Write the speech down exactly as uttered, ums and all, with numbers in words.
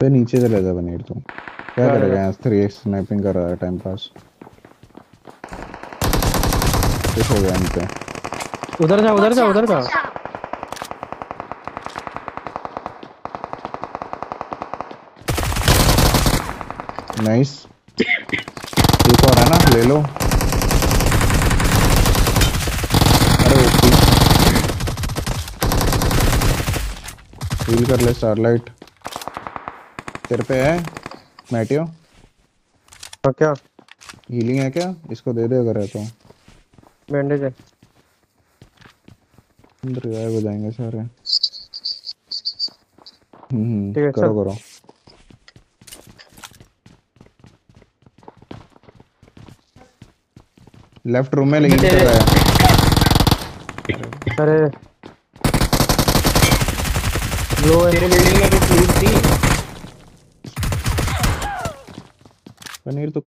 पे नीचे चले जा बनीर तू। क्या जा रहा करेगा जा। यहाँ थ्री स्नाइपिंग कर रहा है टाइम पास। कुछ हो गया इन पे। उधर जा उधर Watch जा out! उधर जा। Watch out! नाइस। एक और है ना, ले लो। अरे ओपी। हील कर ले स्टारलाइट। तेरे पे है मैटियो? हाँ क्या? हीलिंग है क्या? इसको दे दे अगर है तो। बैंडेज है। अंदर गायब हो जाएंगे सारे। हम्म हम्म, ठीक है चल। करो करो। लेफ्ट रूम में ये हील कर तेरे। रहा है। अरे अरे लो है। तेरे बिल्डिंग में कुछ लूट थी? पनीर तो